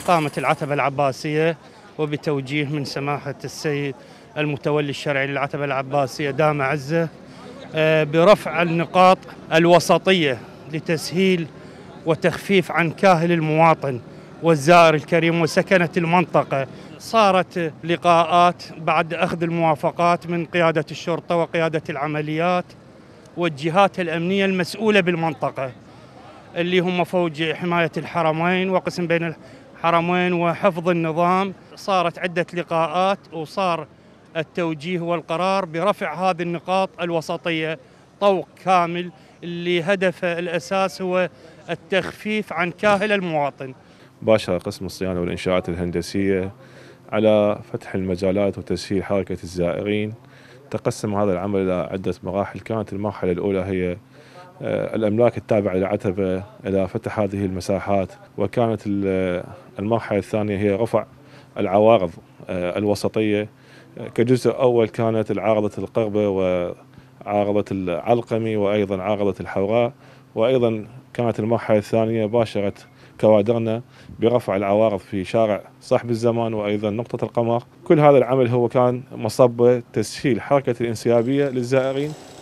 قامت العتبة العباسية وبتوجيه من سماحة السيد المتولي الشرعي للعتبة العباسية دام عزه برفع النقاط الوسطية لتسهيل وتخفيف عن كاهل المواطن والزائر الكريم وسكنة المنطقة. صارت لقاءات بعد أخذ الموافقات من قيادة الشرطة وقيادة العمليات والجهات الأمنية المسؤولة بالمنطقة اللي هم فوج حماية الحرمين وقسم بين الحرمين وحفظ النظام. صارت عدة لقاءات وصار التوجيه والقرار برفع هذه النقاط الوسطية طوق كامل اللي هدفه الأساس هو التخفيف عن كاهل المواطن. باشر قسم الصيانة والإنشاءات الهندسية على فتح المجالات وتسهيل حركة الزائرين. تقسم هذا العمل إلى عدة مراحل. كانت المرحلة الأولى هي الأملاك التابعة للعتبة إلى فتح هذه المساحات، وكانت المرحلة الثانية هي رفع العوارض الوسطية. كجزء أول كانت العارضة القربة وعارضة العلقمي وأيضا عارضة الحوراء، وأيضا كانت المرحلة الثانية باشرت كوادرنا برفع العوارض في شارع صاحب الزمان وأيضا نقطة القمر. كل هذا العمل هو كان مصب تسهيل حركة الانسيابية للزائرين